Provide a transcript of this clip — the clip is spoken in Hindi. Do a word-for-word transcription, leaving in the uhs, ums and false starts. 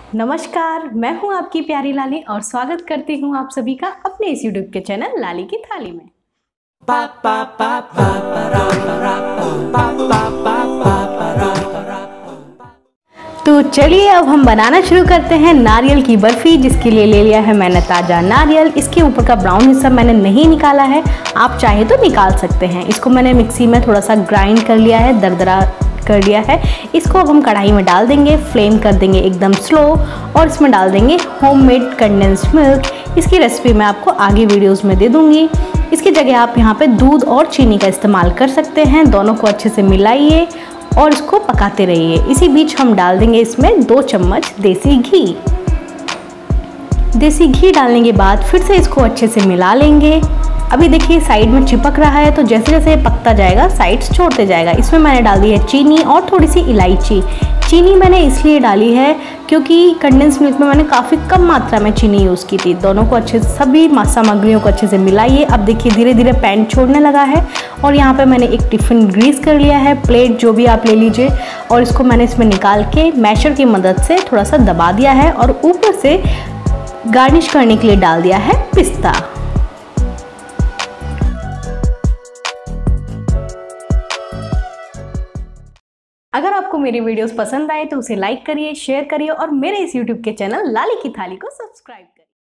नमस्कार, मैं हूं आपकी प्यारी लाली और स्वागत करती हूं आप सभी का अपने इस यूट्यूब के चैनल लाली की थाली में। तो चलिए अब हम बनाना शुरू करते हैं नारियल की बर्फ़ी, जिसके लिए ले लिया है मैंने ताज़ा नारियल। इसके ऊपर का ब्राउन हिस्सा मैंने नहीं निकाला है, आप चाहे तो निकाल सकते हैं। इसको मैंने मिक्सी में थोड़ा सा ग्राइंड कर लिया है, दरदरा कर लिया है। इसको अब हम कढ़ाई में डाल देंगे, फ्लेम कर देंगे एकदम स्लो और इसमें डाल देंगे होममेड कंडेंस्ड मिल्क। इसकी रेसिपी मैं आपको आगे वीडियोस में दे दूंगी। इसकी जगह आप यहाँ पे दूध और चीनी का इस्तेमाल कर सकते हैं। दोनों को अच्छे से मिलाइए और इसको पकाते रहिए। इसी बीच हम डाल देंगे इसमें दो चम्मच देसी घी। देसी घी डालने के बाद फिर से इसको अच्छे से मिला लेंगे। अभी देखिए साइड में चिपक रहा है, तो जैसे जैसे ये पकता जाएगा साइड्स छोड़ते जाएगा। इसमें मैंने डाल दी है चीनी और थोड़ी सी इलायची। चीनी मैंने इसलिए डाली है क्योंकि कंडेंस मिल्क में मैंने काफ़ी कम मात्रा में चीनी यूज़ की थी। दोनों को अच्छे से सभी सामग्रियों को अच्छे से मिलाइए। अब देखिए धीरे धीरे पैन छोड़ने लगा है और यहाँ पे मैंने एक टिफ़िन ग्रीस कर लिया है, प्लेट जो भी आप ले लीजिए, और इसको मैंने इसमें निकाल के मैशर की मदद से थोड़ा सा दबा दिया है और ऊपर से गार्निश करने के लिए डाल दिया है पिस्ता। अगर आपको मेरी वीडियोस पसंद आए तो उसे लाइक करिए, शेयर करिए और मेरे इस यूट्यूब के चैनल लाली की थाली को सब्सक्राइब करिए।